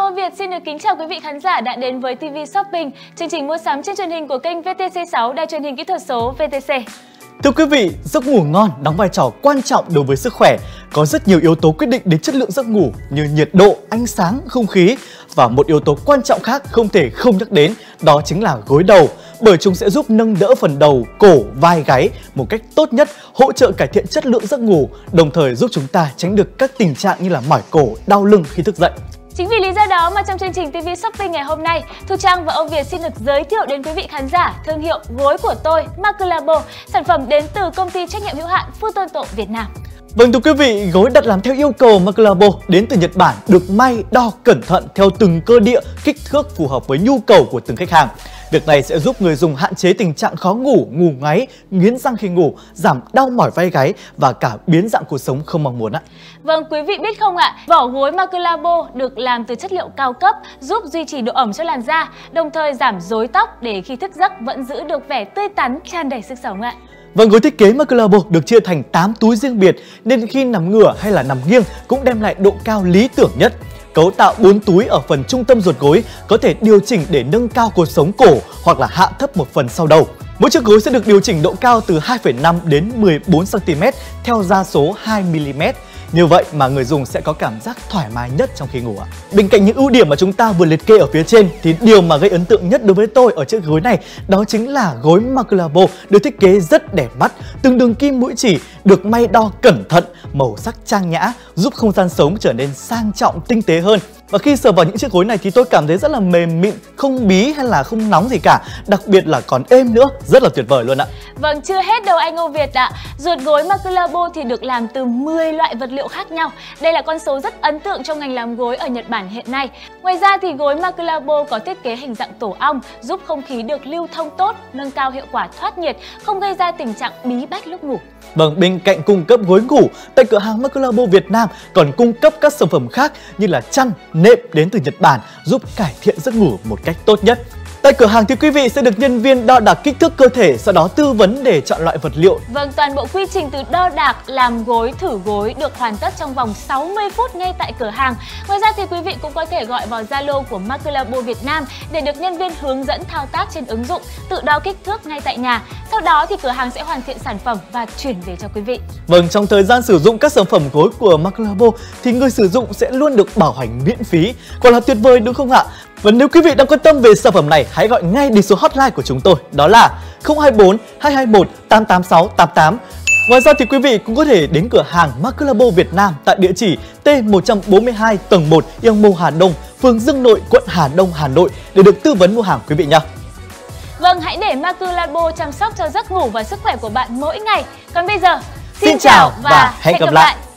Hello Việt xin được kính chào quý vị khán giả đã đến với TV Shopping, chương trình mua sắm trên truyền hình của kênh VTC6 Đài truyền hình kỹ thuật số VTC. Thưa quý vị, giấc ngủ ngon đóng vai trò quan trọng đối với sức khỏe. Có rất nhiều yếu tố quyết định đến chất lượng giấc ngủ như nhiệt độ, ánh sáng, không khí. Và một yếu tố quan trọng khác không thể không nhắc đến, đó chính là gối đầu. Bởi chúng sẽ giúp nâng đỡ phần đầu, cổ, vai, gáy một cách tốt nhất, hỗ trợ cải thiện chất lượng giấc ngủ, đồng thời giúp chúng ta tránh được các tình trạng như là mỏi cổ, đau lưng khi thức dậy. Chính vì lý do đó mà trong chương trình TV Shopping ngày hôm nay, Thu Trang và Âu Việt xin được giới thiệu đến quý vị khán giả thương hiệu gối của tôi Maklabo, sản phẩm đến từ công ty trách nhiệm hữu hạn Futonto Việt Nam. Vâng thưa quý vị, gối đặt làm theo yêu cầu Maklabo đến từ Nhật Bản được may đo cẩn thận theo từng cơ địa, kích thước phù hợp với nhu cầu của từng khách hàng. Việc này sẽ giúp người dùng hạn chế tình trạng khó ngủ, ngủ ngáy, nghiến răng khi ngủ, giảm đau mỏi vai gáy và cả biến dạng cuộc sống không mong muốn ạ. Vâng, quý vị biết không ạ, vỏ gối Maklabo được làm từ chất liệu cao cấp, giúp duy trì độ ẩm cho làn da, đồng thời giảm rối tóc để khi thức giấc vẫn giữ được vẻ tươi tắn, tràn đầy sức sống ạ. Vâng, gối thiết kế Maklabo được chia thành 8 túi riêng biệt nên khi nằm ngửa hay là nằm nghiêng cũng đem lại độ cao lý tưởng nhất. Cấu tạo 4 túi ở phần trung tâm ruột gối có thể điều chỉnh để nâng cao cột sống cổ hoặc là hạ thấp một phần sau đầu. Mỗi chiếc gối sẽ được điều chỉnh độ cao từ 2,5 đến 14 cm theo gia số 2 mm. Như vậy mà người dùng sẽ có cảm giác thoải mái nhất trong khi ngủ ạ. Bên cạnh những ưu điểm mà chúng ta vừa liệt kê ở phía trên thì điều mà gây ấn tượng nhất đối với tôi ở chiếc gối này đó chính là gối Maklabo được thiết kế rất đẹp mắt, từng đường kim mũi chỉ được may đo cẩn thận, màu sắc trang nhã, giúp không gian sống trở nên sang trọng, tinh tế hơn. Và khi sờ vào những chiếc gối này thì tôi cảm thấy rất là mềm mịn, không bí hay là không nóng gì cả, đặc biệt là còn êm nữa, rất là tuyệt vời luôn ạ. Vâng, chưa hết đâu anh Âu Việt ạ. Ruột gối Maklabo thì được làm từ 10 loại vật liệu khác nhau. Đây là con số rất ấn tượng trong ngành làm gối ở Nhật Bản hiện nay. Ngoài ra thì gối Maklabo có thiết kế hình dạng tổ ong, giúp không khí được lưu thông tốt, nâng cao hiệu quả thoát nhiệt, không gây ra tình trạng bí bách lúc ngủ. Vâng, bên cạnh cung cấp gối ngủ, tại cửa hàng Maklabo Việt Nam còn cung cấp các sản phẩm khác như là chăn, nệm đến từ Nhật Bản giúp cải thiện giấc ngủ một cách tốt nhất. Tại cửa hàng thì quý vị sẽ được nhân viên đo đạc kích thước cơ thể, sau đó tư vấn để chọn loại vật liệu. Vâng, toàn bộ quy trình từ đo đạc, làm gối, thử gối được hoàn tất trong vòng 60 phút ngay tại cửa hàng. Ngoài ra thì quý vị cũng có thể gọi vào Zalo của Maklabo Việt Nam để được nhân viên hướng dẫn thao tác trên ứng dụng, tự đo kích thước ngay tại nhà. Sau đó thì cửa hàng sẽ hoàn thiện sản phẩm và chuyển về cho quý vị. Vâng, trong thời gian sử dụng các sản phẩm gối của Maklabo thì người sử dụng sẽ luôn được bảo hành miễn phí. Quả là tuyệt vời đúng không ạ? Và nếu quý vị đang quan tâm về sản phẩm này, hãy gọi ngay đến số hotline của chúng tôi, đó là 024 221 886 88. Ngoài ra thì quý vị cũng có thể đến cửa hàng Maklabo Việt Nam tại địa chỉ T142 tầng 1 Yêu Mô Hà Đông, phường Dương Nội, quận Hà Đông, Hà Nội để được tư vấn mua hàng quý vị nhé. Vâng, hãy để Maklabo chăm sóc cho giấc ngủ và sức khỏe của bạn mỗi ngày. Còn bây giờ, xin chào và hẹn gặp lại.